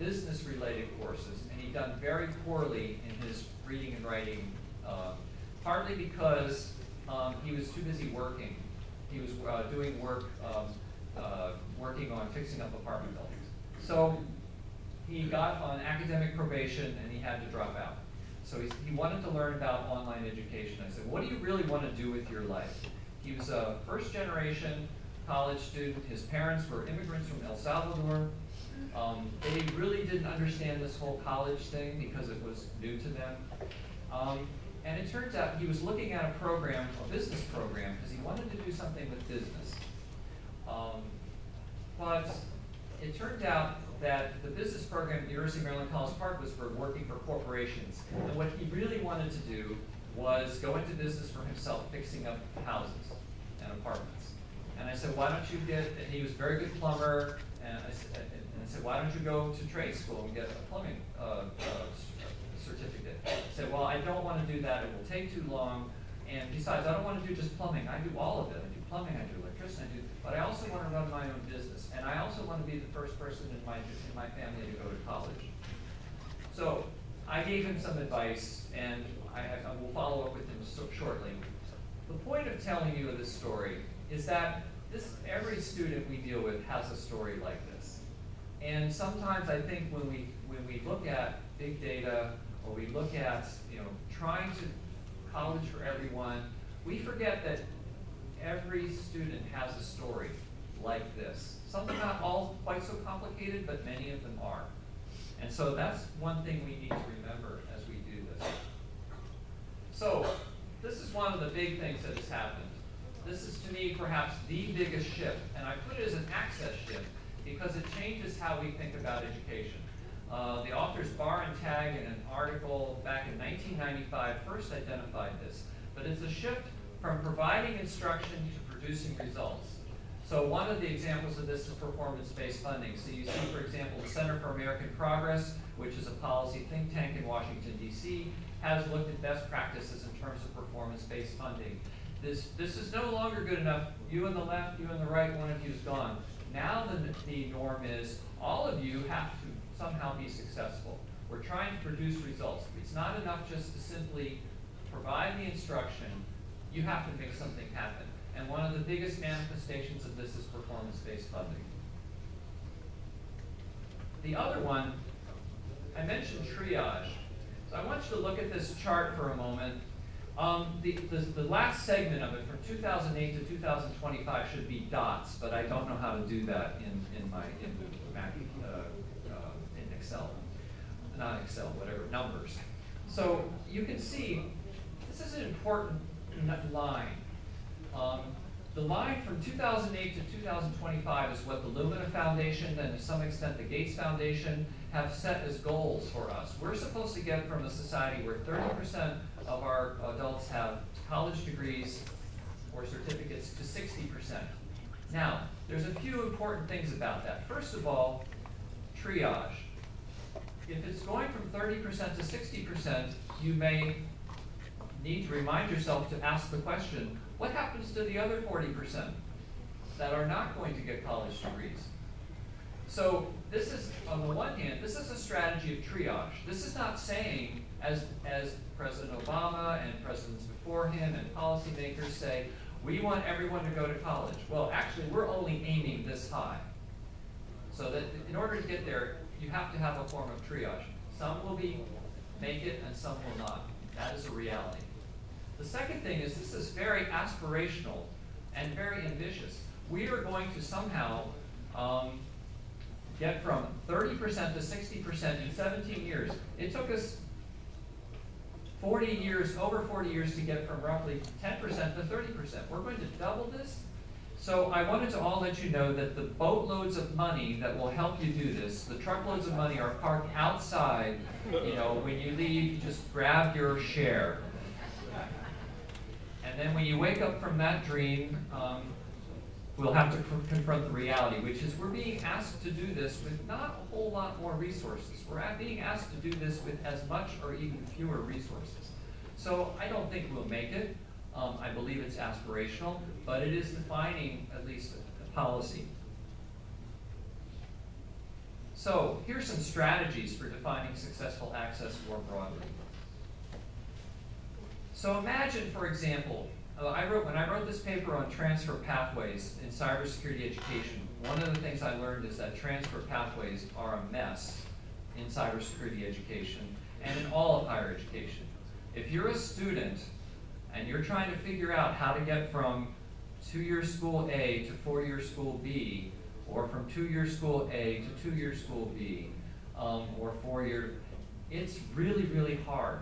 business-related courses, and he'd done very poorly in his reading and writing, partly because he was too busy working. He was doing work, working on fixing up apartment buildings. So he got on academic probation and he had to drop out. So he wanted to learn about online education. I said, what do you really want to do with your life? He was a first generation college student. His parents were immigrants from El Salvador. They really didn't understand this whole college thing because it was new to them. And it turns out he was looking at a program, a business program, because he wanted to do something with business. But it turned out that the business program at the University of Maryland College Park was for working for corporations. And what he really wanted to do was go into business for himself, fixing up houses and apartments. And I said, why don't you get, and he was a very good plumber, and I said, why don't you go to trade school and get a plumbing certificate? I said, well, I don't want to do that, it will take too long, and besides, I don't want to do just plumbing, I do all of it. I do plumbing, I do electricity, but I also want to run my own business, and I also want to be the first person in my family to go to college. So I gave him some advice, and I will follow up with him shortly. The point of telling you this story is that every student we deal with has a story like this. And sometimes I think when we look at big data, or we look at trying to college for everyone, we forget that every student has a story like this. Some are not all quite so complicated, but many of them are. And so that's one thing we need to remember as we do this. So this is one of the big things that has happened. This is, to me, perhaps the biggest shift, and I put it as an access shift because it changes how we think about education. The authors Barr and Tagg in an article back in 1995 first identified this, but it's a shift from providing instruction to producing results. So one of the examples of this is performance-based funding. So you see, for example, the Center for American Progress, which is a policy think tank in Washington, D.C., has looked at best practices in terms of performance-based funding. This is no longer good enough. You on the left, you on the right, one of you is gone. Now the norm is all of you have to somehow be successful. We're trying to produce results. It's not enough just to simply provide the instruction. You have to make something happen. And one of the biggest manifestations of this is performance-based funding. The other one, I mentioned triage. So I want you to look at this chart for a moment. The last segment of it from 2008 to 2025 should be dots, but I don't know how to do that in Excel. Not Excel, whatever, numbers. So you can see this is an important line. The line from 2008 to 2025 is what the Lumina Foundation and to some extent the Gates Foundation have set as goals for us. We're supposed to get from a society where 30% of our adults have college degrees or certificates to 60%. Now, there's a few important things about that. First of all, triage. If it's going from 30% to 60%, you may need to remind yourself to ask the question, what happens to the other 40% that are not going to get college degrees? So this is, on the one hand, this is a strategy of triage. This is not saying, as President Obama and presidents before him and policymakers say, we want everyone to go to college. Well, actually, we're only aiming this high. So that in order to get there, you have to have a form of triage. Some will make it and some will not. That is a reality. The second thing is this is very aspirational and very ambitious. We are going to somehow get from 30% to 60% in 17 years. It took us 40 years, over 40 years to get from roughly 10% to 30%. We're going to double this. So I wanted to all let you know that the boatloads of money that will help you do this, the truckloads of money are parked outside. When you leave, you just grab your share. And then when you wake up from that dream, we'll have to confront the reality, which is we're being asked to do this with not a whole lot more resources. We're being asked to do this with as much or even fewer resources. So I don't think we'll make it. I believe it's aspirational, but it is defining at least a policy. So here's some strategies for defining successful access more broadly. So imagine, for example, when I wrote this paper on transfer pathways in cybersecurity education, one of the things I learned is that transfer pathways are a mess in cybersecurity education and in all of higher education. If you're a student and you're trying to figure out how to get from two-year school A to four-year school B, or from two-year school A to two-year school B, or four-year, it's really, really hard.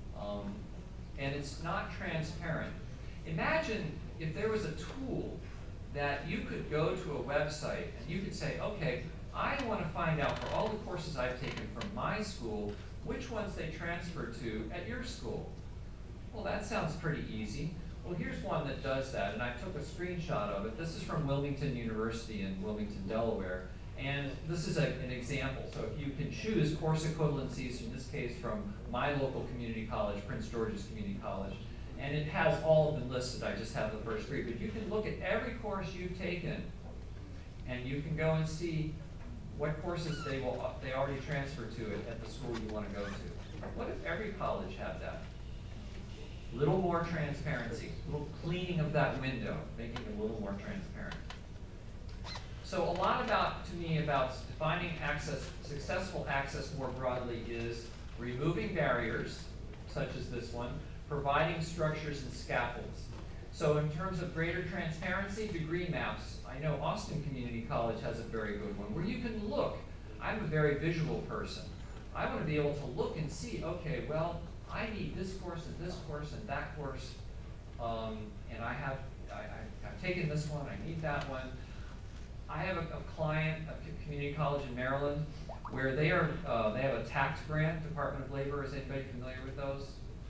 And it's not transparent. Imagine if there was a tool that you could go to a website and you could say, okay, I want to find out for all the courses I've taken from my school, which ones they transfer to at your school. Well, that sounds pretty easy. Well, here's one that does that, and I took a screenshot of it. This is from Wilmington University in Wilmington, Delaware, and this is an example. So if you can choose course equivalencies, in this case from my local community college, Prince George's Community College, and it has all of them listed. I just have the first three, but you can look at every course you've taken, and you can go and see what courses they already transfer to it at the school you want to go to. What if every college had that? Little more transparency, a little cleaning of that window, making it a little more transparent. So a lot to me about defining successful access more broadly is removing barriers, such as this one, providing structures and scaffolds. So in terms of greater transparency, degree maps, I know Austin Community College has a very good one, where you can look. I'm a very visual person. I want to be able to look and see, okay, well, I need this course and that course, and I've taken this one, I need that one. I have a client, a community college in Maryland, where they have a tax grant, Department of Labor. Is anybody familiar with those?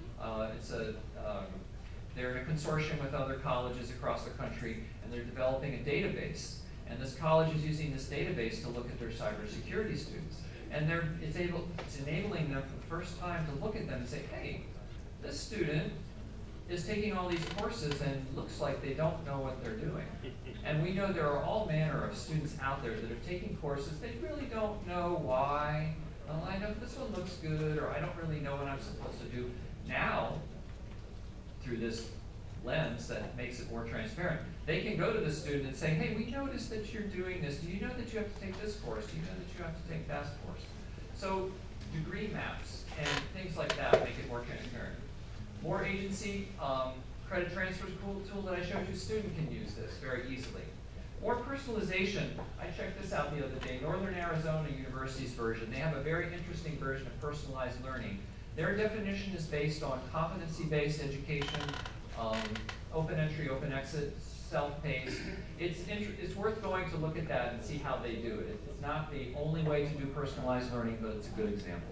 They're in a consortium with other colleges across the country, and they're developing a database. And this college is using this database to look at their cybersecurity students. And it's enabling them for the first time to look at them and say, hey, this student is taking all these courses and looks like they don't know what they're doing. And we know there are all manner of students out there that are taking courses they really don't know why. Well, I know this one looks good, or I don't really know what I'm supposed to do. Now, through this lens that makes it more transparent, they can go to the student and say, hey, we noticed that you're doing this. Do you know that you have to take this course? Do you know that you have to take that course? So degree maps and things like that make it more transparent. More agency, credit transfer tool that I showed you, student can use this very easily. More personalization, I checked this out the other day, Northern Arizona University's version. They have a very interesting version of personalized learning. Their definition is based on competency-based education, open entry, open exit, self-paced. It's worth going to look at that and see how they do it. It's not the only way to do personalized learning, but it's a good example.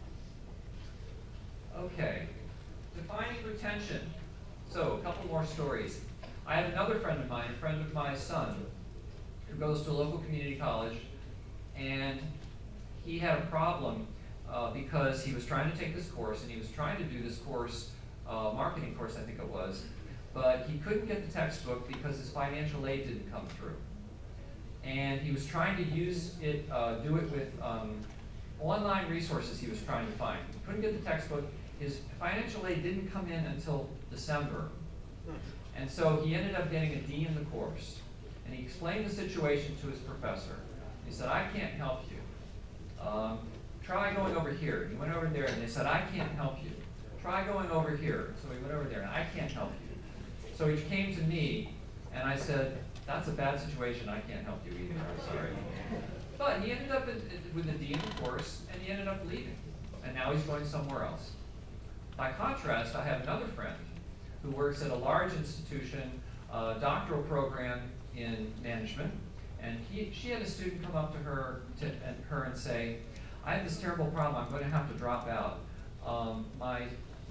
Okay, defining retention. So a couple more stories. I have another friend of mine, a friend of my son, who goes to a local community college, and he had a problem because he was trying to take this course, and he was trying to do this course, marketing course I think it was, but he couldn't get the textbook because his financial aid didn't come through. And he was trying to use it, do it with online resources he was trying to find. He couldn't get the textbook. His financial aid didn't come in until December. And so he ended up getting a D in the course. And he explained the situation to his professor. He said, I can't help you. Try going over here. He went over there and they said, I can't help you. Try going over here. So he went over there and I can't help you. So he came to me and I said, that's a bad situation. I can't help you either. I'm sorry. But he ended up with a D in the course and he ended up leaving. And now he's going somewhere else. By contrast, I have another friend who works at a large institution, doctoral program in management, and she had a student come up to her and say, I have this terrible problem, I'm going to have to drop out. My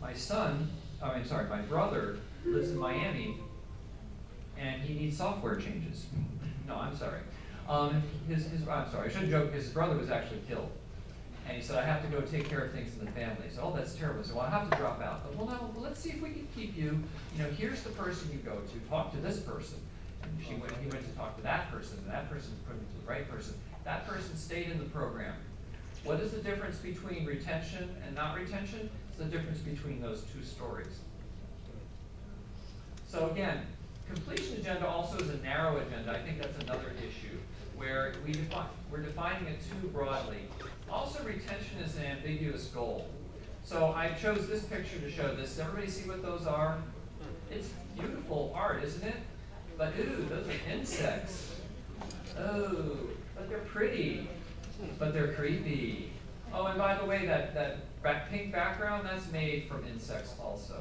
brother lives in Miami, and he needs software changes. No, I'm sorry. I'm sorry, I shouldn't joke, his brother was actually killed. And he said, I have to go take care of things in the family. So, oh, that's terrible. So, well, I have to drop out. But, well, no, well, let's see if we can keep you. You know, here's the person you go to. Talk to this person. And he went to talk to that person, and that person put him to the right person. That person stayed in the program. What is the difference between retention and not retention? It's the difference between those two stories. So again, completion agenda also is a narrow agenda. I think that's another issue where we're defining it too broadly. Also, retention is an ambiguous goal. So I chose this picture to show this. Does everybody see what those are? It's beautiful art, isn't it? But ooh, those are insects. Oh, but they're pretty, but they're creepy. Oh, and by the way, that pink background, that's made from insects also.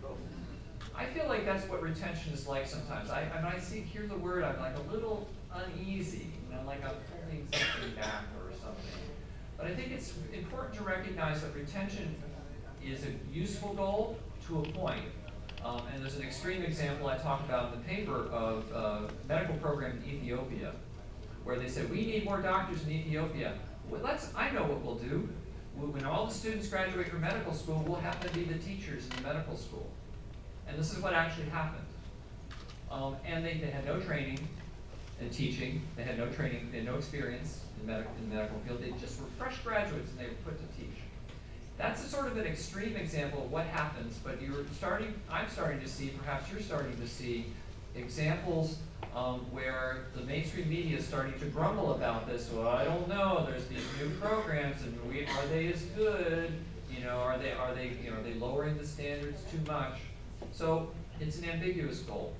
I feel like that's what retention is like sometimes. When I hear the word, I'm like a little uneasy, like I'm holding something back or something. But I think it's important to recognize that retention is a useful goal to a point. And there's an extreme example I talk about in the paper of a medical program in Ethiopia, where they said, we need more doctors in Ethiopia. Well, I know what we'll do. When all the students graduate from medical school, we'll happen to be the teachers in the medical school. And this is what actually happened. And they had no training in teaching. They had no training, they had no experience in the medical field. They just were fresh graduates and they were put to teach. That's a sort of an extreme example of what happens, but I'm starting to see, perhaps you're starting to see, examples where the mainstream media is starting to grumble about this. Well, I don't know, there's these new programs, and are they as good? Are they lowering the standards too much? So it's an ambiguous goal.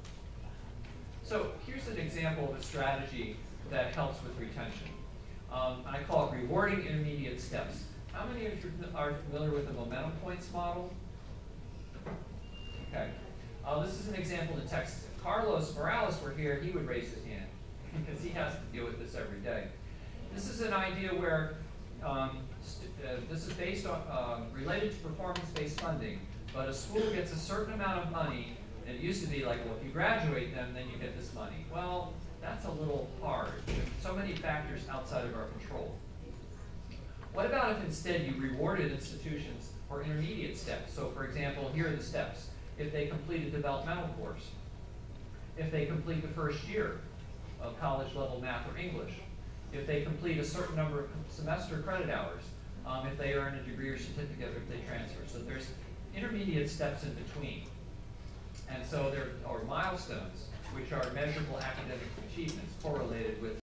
So here's an example of a strategy that helps with retention. I call it rewarding intermediate steps. How many of you are familiar with the momentum points model? Okay. This is an example in Texas. If Carlos Morales were here, he would raise his hand because he has to deal with this every day. This is an idea where this is based on related to performance-based funding, but a school gets a certain amount of money, and it used to be like, well, if you graduate them, then you get this money. Well, that's a little hard. There's so many factors outside of our control. What about if instead you rewarded institutions for intermediate steps? So for example, here are the steps. If they complete a developmental course, if they complete the first year of college level math or English, if they complete a certain number of semester credit hours, if they earn a degree or certificate, or if they transfer. So there's intermediate steps in between. And so there are milestones, which are measurable academic achievements correlated with